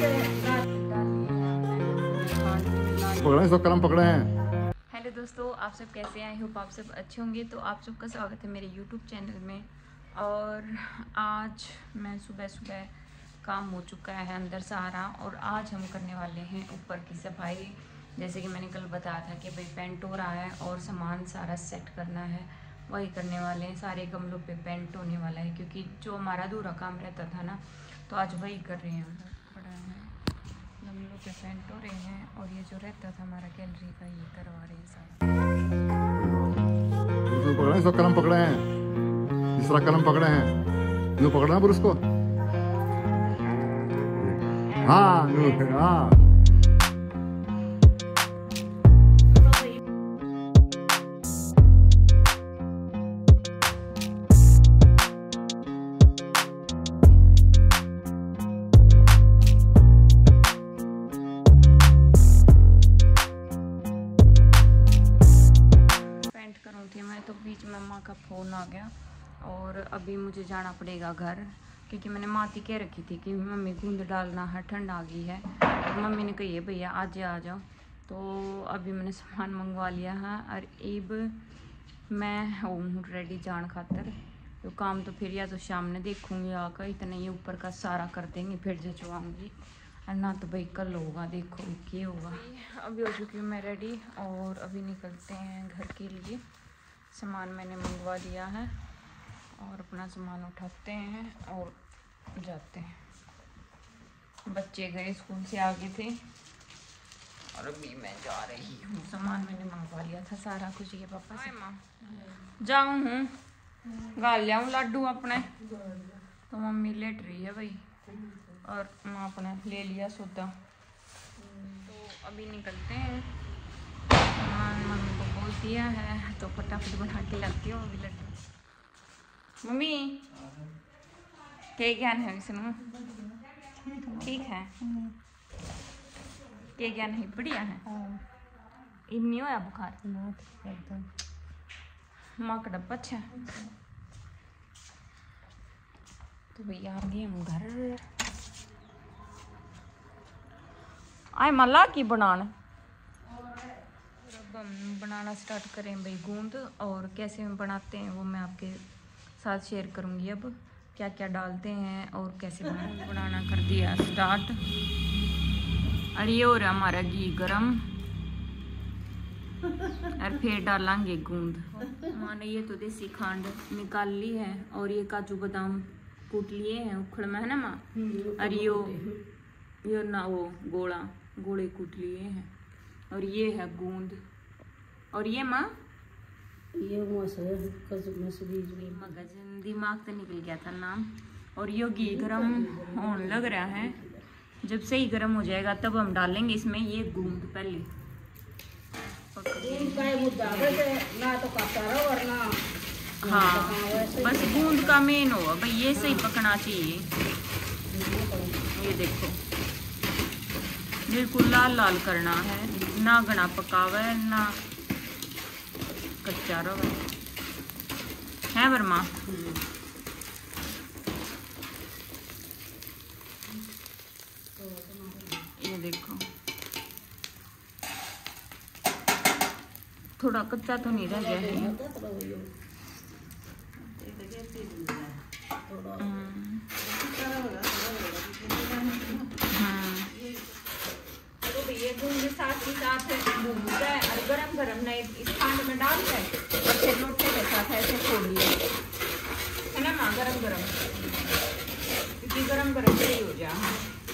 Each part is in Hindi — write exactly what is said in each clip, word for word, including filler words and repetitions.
पकड़े सब कलम पकड़े हैं। हेलो दोस्तों, आप सब कैसे हैं? आई होप आप सब अच्छे होंगे। तो आप सबका स्वागत है मेरे यूट्यूब चैनल में। और आज मैं सुबह सुबह काम हो चुका है अंदर सारा, और आज हम करने वाले हैं ऊपर की सफाई। जैसे कि मैंने कल बताया था कि भाई पेंट हो रहा है और सामान सारा सेट करना है, वही करने वाले हैं। सारे गमलों पे पेंट होने वाला है क्योंकि जो हमारा अधूरा काम रहता था ना, तो आज वही कर रहे हैं। पड़ा है गमलों पे पेंट हो रहे हैं, और ये जो रहता था हमारा गैलरी का, ये करवा रहे हैं सारा। पकड़े सब कलम पकड़े हैं, तीसरा कलम पकड़े हैं। यूँ पकड़ना पर उसको, हाँ यूँ, हाँ तो बीच में माँ का फ़ोन आ गया, और अभी मुझे जाना पड़ेगा घर, क्योंकि मैंने माती कह रखी थी कि मम्मी गूंद डालना है, ठंड आ गई है। तो मम्मी ने कही है भैया आज आ जाओ। तो अभी मैंने सामान मंगवा लिया है, और अब मैं हूँ रेडी जान खातर। तो काम तो फिर या तो शाम में देखूँगी आकर, इतना ये ऊपर का सारा कर देंगे, फिर जचवाऊँगी। और ना तो भाई कल होगा, देखो क्या होगा। अभी हो चुकी हूँ मैं रेडी, और अभी निकलते हैं घर के लिए। सामान मैंने मंगवा दिया है, और अपना सामान उठाते हैं और जाते हैं। बच्चे गए स्कूल से आ गए थे, और अभी मैं जा रही हूँ। सामान मैंने मंगवा लिया था सारा कुछ, ये पापा से माँ जाऊँ हूँ गाल जाऊँ लड्डू अपने। तो मम्मी लेट रही है भाई, और माँ अपने ले लिया सौदा। तो अभी निकलते हैं। सामान मम्मी को बोल दिया है, तो फटाफट बना के लाती हूँ अभी लड्डू। मम्मी क्या ज्ञान है विष्णु? ठीक है, क्या ज्ञान है? बढ़िया है। इन्हीं होया बुखार माँ का डब्बा। अच्छा, तो भैया आ गए हम घर। आए मल्ला की बनाना, अब हम बनाना स्टार्ट करें भाई गूंद। और कैसे हम बनाते हैं वो मैं आपके साथ शेयर करूंगी। अब क्या क्या डालते हैं और कैसे बनाना बनाना कर दिया स्टार्ट। और ये हो रहा हमारा घी गरम, और फिर डालेंगे गूंद। मैंने ये तो देसी खंड निकाल ली है, और ये काजू बादाम कूट लिए हैं उखड़ में, है ना माँ? और यो यो ना वो गोला गोले कूट लिए हैं, और ये है गूंद। और ये माँ ये मगज दिमाग से निकल गया था नाम। और ये घी गरम होने लग रहा है, जब सही गरम हो जाएगा तब हम डालेंगे इसमें ये गूंद। पहले हाँ, बस गूंद का मेन होगा भाई, ये सही पकना चाहिए। ये देखो बिल्कुल लाल लाल करना है, ना घना पकावा है ना कच्चा रवा है वर्मा। ये देखो थोड़ा कच्चा तो नहीं रह गया है। ये गूंद साथ ही साथ भून जाए, और गरम गरम नहीं इस खांड में डाल दें, और फिर लोटे के साथ ऐसे खोल लिए, है ना माँ? गरम गरम, क्योंकि गरम गरम सही हो जाए।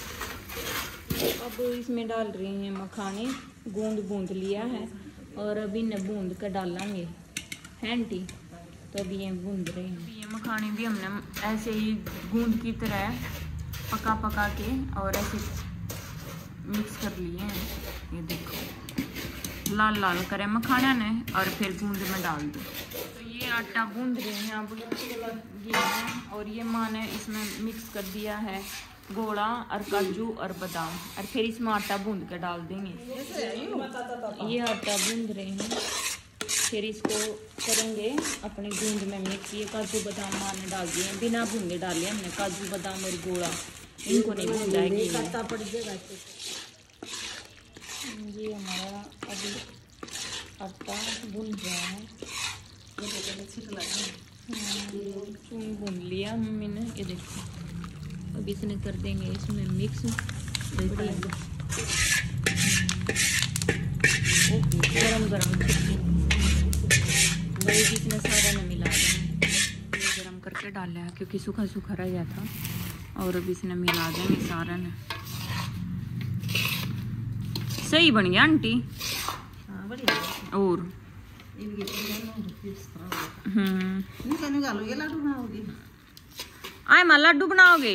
अब इसमें डाल रहे हैं मखाने, गूंद बूंद लिया है, और अभी न बूंद कर डालेंगे हैंटी। तो अभी ये बूंद रहे हैं। ये मखाने भी हमने ऐसे ही गूंद की तरह पका पका के और ऐसे मिक्स कर लिए हैं। ये देखो लाल लाल करे मखाना ने, और फिर गूंद में डाल दो। तो ये आटा गूंद रहे हैं अब ये है, और ये माँ ने इसमें मिक्स कर दिया है गोला और काजू और बादाम, और फिर इसमें आटा गूंद के डाल देंगे। ये आटा गूंद रहे हैं, फिर इसको करेंगे अपने गूंद में मिक्स। ये काजू बादाम माँ ने डाल दिए, बिना भूंगे डाले हमने काजू बादाम और गोला। इनको नहीं भून जाएगी। ये हमारा अभी आटा भून गया है, चून भून लिया मम्मी ने। ये देखो अब इसने कर देंगे इसमें मिक्स। गरम गरम दही इसने सारा ने मिला दिया, गरम करके डाला है क्योंकि सूखा सूखा रह गया था। और अब इसने मिला देंगे सारा ने। सही बन गया आंटी। और हम्म आए मां लड्डू बनाओगे?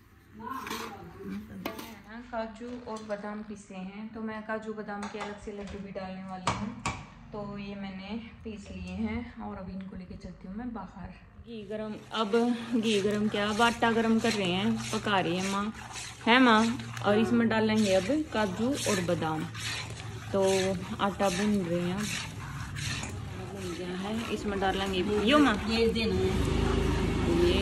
काजू और बादाम पीसे हैं तो मैं काजू बादाम के अलग से लड्डू भी डालने वाली हूँ। तो ये मैंने पीस लिए हैं और अभी इनको लेके चलती हूँ मैं बाहर। घी गरम, अब घी गरम क्या अब आटा गरम कर रहे हैं, पका रही है माँ, है माँ। और इसमें डालेंगे अब काजू और बादाम। तो आटा भून रहे हैं, अब भून गया है, इसमें डालेंगे यो माँ ये देना ये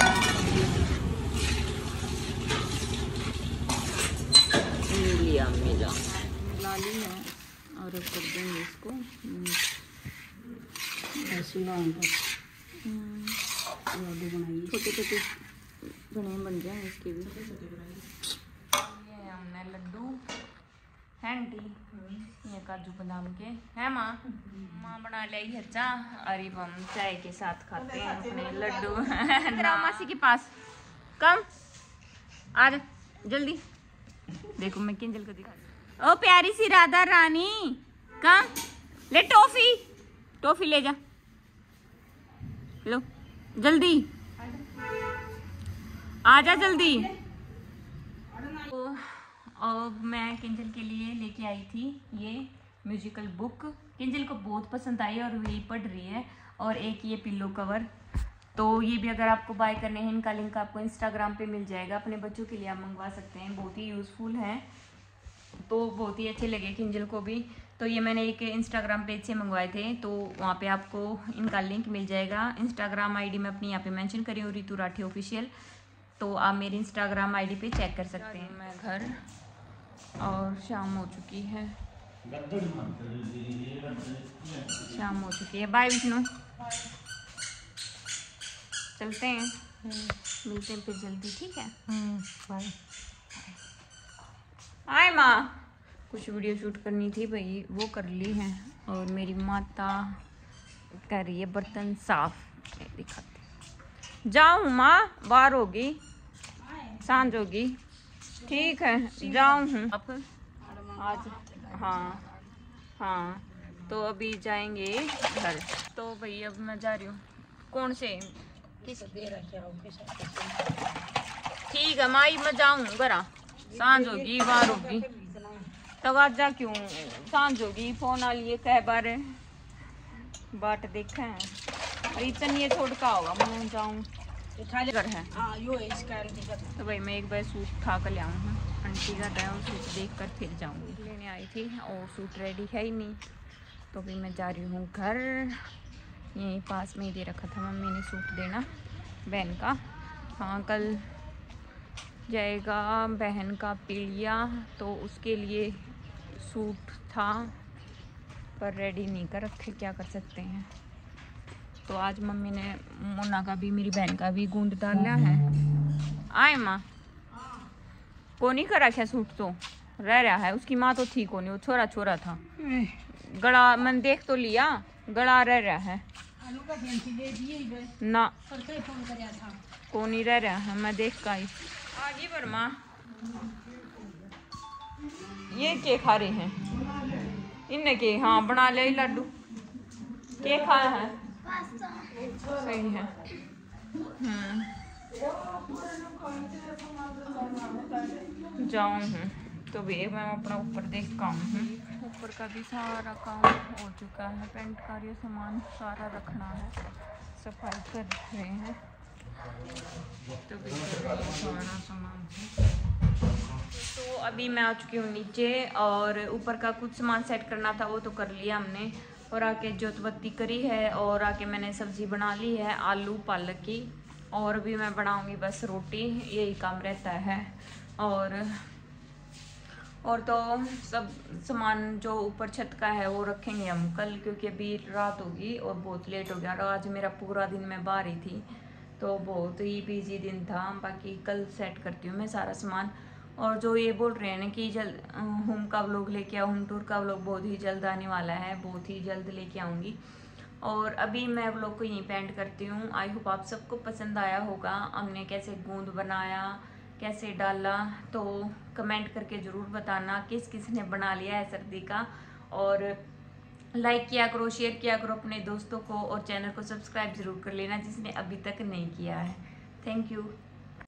लिया मिला मिला ली है। और अब कर देंगे इसको छोटे छोटे बने बन जाए इसके भी। ये हमने लड्डू है आंटी, ये काजू बादाम के है माँ। माँ बना ली है चाय और हम चाय के साथ खाते हैं अपने लड्डू। मासी के पास कम आ जा जल्दी। देखो मैं किंजल को दिखा। ओ प्यारी सी राधा रानी कम ले टॉफी, टॉफी ले जा लो जल्दी आजा जल्दी। तो अब मैं किंजल के लिए लेके आई थी ये म्यूजिकल बुक। किंजल को बहुत पसंद आई और वही पढ़ रही है। और एक ये पिल्लो कवर, तो ये भी अगर आपको बाय करने हैं इनका लिंक आपको इंस्टाग्राम पे मिल जाएगा। अपने बच्चों के लिए आप मंगवा सकते हैं, बहुत ही यूज़फुल हैं, तो बहुत ही अच्छे लगे किंजल को भी। तो ये मैंने एक इंस्टाग्राम पेज से मंगवाए थे, तो वहाँ पे आपको इनका लिंक मिल जाएगा। इंस्टाग्राम आईडी मैं अपनी यहाँ पे मेंशन करी हूँ रितु राठी ऑफिशियल, तो आप मेरी इंस्टाग्राम आईडी पे चेक कर सकते हैं। मैं घर और शाम हो चुकी है, शाम हो चुकी है। बाय विष्णु, चलते हैं, मिलते हैं फिर जल्दी, ठीक है? बाय। हाय माँ, कुछ वीडियो शूट करनी थी भाई, वो कर ली है। और मेरी माता कर रही है बर्तन साफ, दिखाते। जाऊँ माँ, बाहर होगी, सांझ होगी, ठीक है जाऊँ हूँ अब आज। हाँ हाँ, तो अभी जाएंगे घर। तो भाई अब मैं जा रही हूँ। कौन से किस ठीक है माई, मैं जाऊँ घर, सांझ होगी, बाहर होगी, तब आज जा क्यों सांझ होगी। फोन आ लिए कह बारे बाट देखा है, रिचन ये छोड़ का होगा, मैं जाऊँ घर है। तो भाई मैं एक बार सूट उठा कर ले आऊँ हूँ, आंटी का है, और सूट देख कर फिर जाऊँगी। लेने आई थी और सूट रेडी है ही नहीं, तो भी मैं जा रही हूँ घर। यहीं पास में ही दे रखा था मम्मी ने सूट देना बहन का। हाँ कल जाएगा बहन का पीलिया, तो उसके लिए सूट था पर रेडी नहीं कर रखे, क्या कर सकते हैं। तो आज मम्मी ने मुन्ना का भी मेरी बहन का भी गूंद डाला है। आए माँ को नहीं कर रखा सूट, तो रह रहा है। उसकी माँ तो ठीक होनी, वो छोरा छोरा था, गला मैंने देख तो लिया, गला रह रहा है ना, को नहीं रह रहा है, मैं देख का आगे वर्मा। ये के खा रहे हैं इनने के? हाँ बना ले लड्डू, के खाया है, सही है। हम्म जाऊँ हूँ तो भी मैं अपना ऊपर देख काम हूँ। ऊपर का भी सारा काम हो चुका है, पेंट का ये सामान सारा रखना है, सफाई कर रहे हैं, तो भी सारा सामान है। तो अभी मैं आ चुकी हूँ नीचे, और ऊपर का कुछ सामान सेट करना था वो तो कर लिया हमने, और आके जोत बत्ती करी है, और आके मैंने सब्जी बना ली है आलू पालक की। और भी मैं बनाऊंगी बस रोटी, यही काम रहता है। और और तो सब सामान जो ऊपर छत का है वो रखेंगे हम कल, क्योंकि अभी रात होगी और बहुत लेट हो गया। और आज मेरा पूरा दिन मैं बाहर ही थी, तो बहुत ही बिजी दिन था। बाकी कल सेट करती हूँ मैं सारा सामान। और जो ये बोल रहे हैं ना कि जल्द होम का व्लॉग लेके आओ, होम टूर का व्लॉग बहुत ही जल्द आने वाला है, बहुत ही जल्द लेके आऊँगी। और अभी मैं व्लॉग को यहीं पेंड करती हूँ। आई होप आप सबको पसंद आया होगा, हमने कैसे गूंद बनाया, कैसे डाला, तो कमेंट करके ज़रूर बताना किस किस ने बना लिया है सर्दी का। और लाइक किया करो, शेयर किया करो अपने दोस्तों को, और चैनल को सब्सक्राइब ज़रूर कर लेना जिसने अभी तक नहीं किया है। Thank you.